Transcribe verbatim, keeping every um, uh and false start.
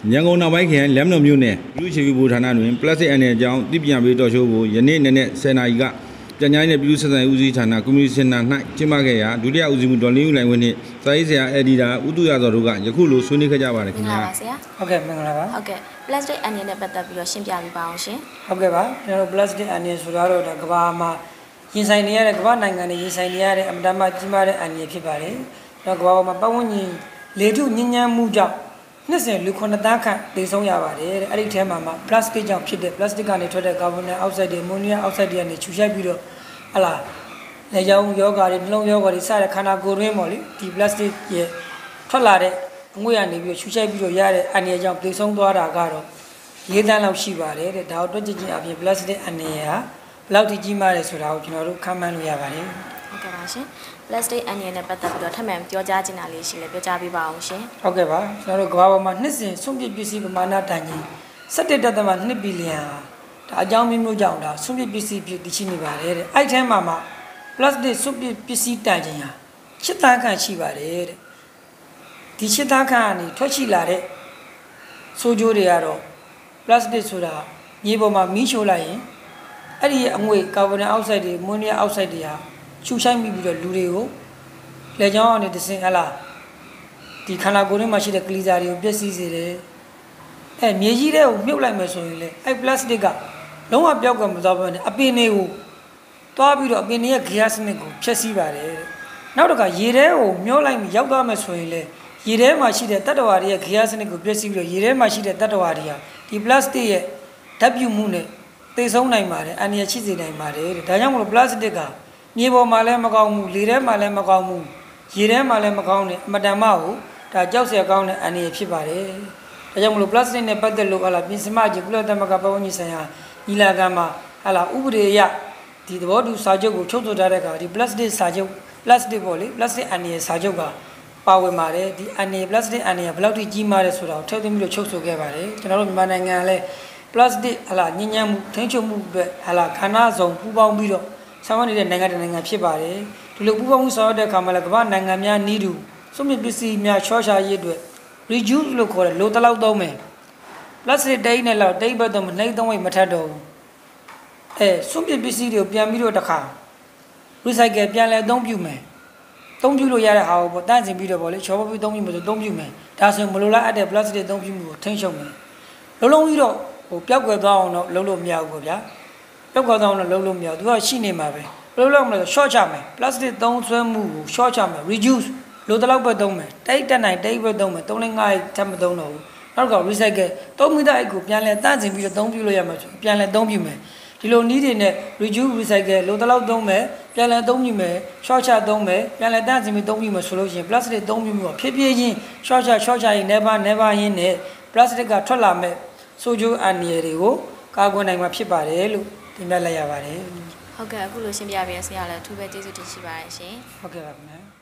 ရန်ကုန်နောက်ပိုင်းခရိုင်လမ်းမတော်မြို့နယ်ပြည်သူ့အခြေပြုဘူဌာနတွင်ပလတ်စတစ်အန်နယ်အကြောင်းသိပြန်ပေးတော်ရှိုးကိုယနေ့နေ့နဲ့ဆယ်နာရီကပြန်ကြားရေးနဲ့ပြည်သူ့ဆက်ဆံရေးဦးစီးဌာနကွန်မြူနီကေးရှင်း၌ကျင်းပခဲ့ရာဒုတိယဦးစီးမှုဒေါ်လင်းဦးလိုင်ဝင်းနှင့်စာရေးဆရာအက်ဒီတာဦးသူရစောတို့ကယခုလိုဆွေးနွေးခဲ့ကြပါတယ်ခင်ဗျာဟုတ်ပါဆရာဟုတ်ကဲ့မင်္ဂလာပါဟုတ်ကဲ့ plastic အန်နယ်နဲ့ပတ်သက်ပြီးတော့ရှင်းပြပေးပါအောင်ရှင်ဟုတ်ကဲ့ပါကျွန်တော်တို့ plastic အန်နယ်ဆိုတော့ကမ္ဘာမှာရင်ဆိုင်နေရတဲ့ကမ္ဘာနိုင်ငံတွေရင်ဆိုင်နေရတဲ့အမတမကြီးမားတဲ့အန်နယ်ဖြစ်ပါတယ်တော့ကမ္ဘာပေါ်မှာပတ်ဝန်းကျင်လေထုညဉ့်ညမ်းမှုကြောင့်နှစ်စဉ်လူခုနှစ်သန်းခန့်သေဆုံးရပါတယ်တဲ့အဲ့ဒီထဲမှာမှာ plastic ကြောင့်ဖြစ်တဲ့ plastic ကနေထွက်တဲ့ carbon dioxide တွေ ammonia oxide တွေကနေခြူရှိုက်ပြီးတော့ဟလာလေကြောင်းယောဂါတွေနှလုံးယောဂါတွေစတဲ့ခန္ဓာကိုယ်တွင်းပေါ့လေဒီ plastic ရဲ့ထွက်လာတဲ့အငွေ့ကနေပြီးခြူရှိုက်ပြီးတော့ရတဲ့အန်နယ်ကြောင့်သေဆုံးသွားတာကတော့လေးသန်းလောက်ရှိပါတယ်တဲ့ဒါတော့တွက်ကြည့်ချင်းအပြင် plastic အန်နယ်ဟာဘယ်လောက်ထိကြီးမားလဲဆိုတာကိုကျွန်တော်တို့ခန့်မှန်းလို့ရပါတယ်ဟုတ်ကဲ့ပါရှင် plastic အန်နယ်နဲ့ပတ်သက်ပြီးတော့ထပ်မံပြောကြားချင်တာလေးရှိလဲပြောကြားပေးပါအောင်ရှင်ဟုတ်ကဲ့ပါကျွန်တော်တို့ကမ္ဘာပေါ်မှာနှစ်စဉ်စွန့်ပစ်ပစ္စည်းပမာဏတန်ကြီး၁၁ဒသမ ၂ ဘီလီယံဒါအကြောင်းမျိုးမျိုးကြောင့်ဒါစွန့်ပစ်ပစ္စည်းဖြစ်တည်ရှိနေပါတယ်တဲ့အဲ့ထဲမှာမှာ plastic စွန့်ပစ်ပစ္စည်းတန်ကြီးဟာရှစ်သန်းခန့်ရှိပါတယ်တဲ့ဒီရှစ်သန်းခန့်ကနေထွက်ရှိလာတဲ့ဆိုးကျိုးတွေကတော့ plastic ဆိုတာမြေပေါ်မှာမီးရှို့လိုက်ရင်အဲ့ဒီအငွေ့ကာဗွန်ဒိုင်အောက်ဆိုက်တွေအမိုနီယာအောက်ဆိုက်တွေဟာရှူရှိုက်မိပြီးတော့လူတွေကိုလက်ချောင်းအောင်နေတစင်ဟလာဒီခန္ဓာကိုယ်ထဲမှာရှိတဲ့ကလီစာတွေကိုပျက်စီးစေတယ်အဲမြေကြီးတဲ့ကိုမြုပ်လိုက်မယ်ဆိုရင်လေအဲ plastic ကလုံးဝပျောက်ကမသွားဘဲနဲ့အပင်တွေကိုတွားပြီးတော့အပင်တွေရဲ့ဂေယစနစ်ကိုဖျက်ဆီးပါတယ်တဲ့နောက်တစ်ခါရေထဲကိုမျောလိုက်ပြီးရောက်သွားမယ်ဆိုရင်လေရေထဲမှာရှိတဲ့တတ္တဝါတွေရဲ့ဂေယစနစ်ကိုပျက်စီးပြီးတော့ရေထဲမှာရှိတဲ့တတ္တဝါတွေဟာဒီ plastic ရဲ့ဓာတ်ပြုမှုနဲ့သေဆုံးနိုင်ပါတယ်အန္တရာယ်ရှိစေနိုင်ပါတယ်တဲ့ဒါကြောင့်မလို့ plastic ကမြေပေါ်မှာလည်းမကောင်းဘူးလေထဲမှာလည်းမကောင်းဘူးရေထဲမှာလည်းမကောင်းနဲ့အမတန်မှကိုဒါကြောက်စရာကောင်းတဲ့အန္တရာယ်ဖြစ်ပါတယ်ဒါကြောင့်မလို့ plastic နဲ့ပတ်သက်လို့ဟာလာပြင်စမကြီးကုလသမဂ္ဂပတ်ဝန်းကျင်ဆိုင်ရာညီလာခံမှာဟာလာဥပဒေအရဒီသဘောတူစာချုပ်ကိုချုပ်ဆိုထားတဲ့အခါဒီ plastic စာချုပ် plastic ပေါ့လေ plastic အန္တရာယ်စာချုပ်ကပါဝင်ပါတယ်ဒီအန္တရာယ် plastic အန္တရာယ်ဘယ်လောက်ထိကြီးမားလဲဆိုတာကိုထည့်သွင်းပြီးတော့ချုပ်ဆိုခဲ့ပါတယ်ကျွန်တော်တို့မြန်မာနိုင်ငံကလည်း plastic ဟာလာညဉ့်ညမ်းမှုထိန်းချုပ်မှုအတွက်ဟာလာခန္ဓာဆောင်ပူးပေါင်းပြီးတော့ဆောင်ရွက်နေတဲ့နိုင်ငံတနိုင်ငံဖြစ်ပါတယ်ဒီလိုပူးပေါင်းမှုဆောင်ရွက်တဲ့အခါမှာလည်းကမ္ဘာနိုင်ငံများနီးတူစွန့်ပစ်ပစ္စည်းများချောချရေးအတွက် reduce လို့ခေါ်တဲ့လိုတလောက်သုံးမယ် plastic တိတ်နဲ့လောက်တိတ်ဘက်တော့မနှိမ့်သုံးဝိတ်မထက်တော့ဘူးအဲစွန့်ပစ်ပစ္စည်းတွေကိုပြန်ပြီးတော့တစ်ခါ recycle ပြန်လဲအသုံးပြုမယ်သုံးပြုလို့ရတဲ့ဟာကိုပေါ့တန့်စင်ပြီးတော့ပေါ့လေချောပပြီးသုံးပြုမယ်ဆိုသုံးပြုမယ်ဒါဆိုမလိုလားအပ်တဲ့ plastic သုံးပြုမှုကိုထိန်းချုပ်မယ်လုံးလုံးပြီးတော့ဟိုပျောက်ကွယ်သွားအောင်တော့လုပ်လို့မရဘူးပေါ့ဗျာပျောက်ကွယ်သွားအောင်တော့လုပ်လို့မရဘူးသူကရှိနေမှာပဲဘယ်လိုလုပ်မလဲဆို short ချမယ် plastic သုံးဆွဲမှုကို short ချမယ် reduce လိုတလောက်ပဲသုံးမယ်တိတ်တက်နိုင်တိတ်ပဲသုံးမယ်သုံးလငါးထပ်မသုံးတော့ဘူးနောက်က recycle သုံးမိသားအိတ်ကိုပြန်လဲတန့်စင်ပြီးတော့သုံးပြုလို့ရမှာဆိုပြန်လဲသုံးပြုမယ်ဒီလိုနည်းတွေနဲ့ reduce recycle လိုတလောက်သုံးမယ်ပြန်လဲသုံးပြုမယ် short ချသုံးမယ်ပြန်လဲတန့်စင်ပြီးသုံးပြုမယ်ဆိုလို့ရှိရင် plastic သုံးပြုမှုကဖြည်းဖြည်းချင်း short ချ short ချရင် never never ရင်းနဲ့ plastic ကထွက်လာမဲ့ဆိုးကျိုးအန္တရာယ်တွေကိုကာကွယ်နိုင်မှာဖြစ်ပါတယ်လို့တင်ပြလိုက်ရပါတယ်ဟုတ်ကဲ့အခုလိုရှင်းပြပေးရဆရာလည်းအထူးပဲကျေးဇူးတင်ရှိပါတယ်ရှင်ဟုတ်ကဲ့ပါခင်ဗျာ